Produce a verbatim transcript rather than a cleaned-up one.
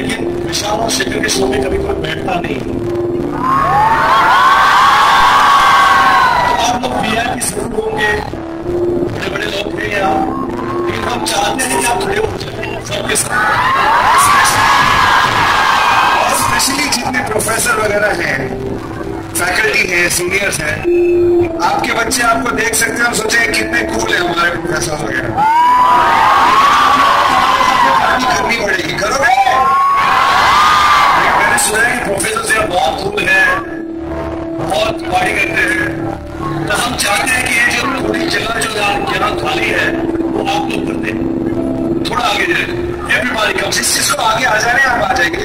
लेकिन विशाल और शेखर के शो में कभी कोई बैठता नहीं। तो आप लोग वीआईपी जरूर होंगे, बड़े बड़े लोग हैं यहाँ, लेकिन हम चाहते हैं कि आप खड़े हो जाए सबके साथ। और स्पेशली जितने प्रोफेसर वगैरह हैं, फैकल्टी हैं, सीनियर्स हैं, आपके बच्चे आपको देख सकते हैं और सोचे कितने कूल है हमारे प्रोफेसर वगैरह। करनी पड़ेगी, करोगे? मैंने सुना है कि प्रोफेसर से बहुत कूल है, बहुत पार्टी करते हैं, तो हम चाहते हैं कि ये जो थोड़ी जगह जो यहाँ खाली है वो आप लोग कर दें, थोड़ा आगे जाए। एवरीबॉडी कम, जिस चीज को आगे आ जाने आप आ जाएंगे।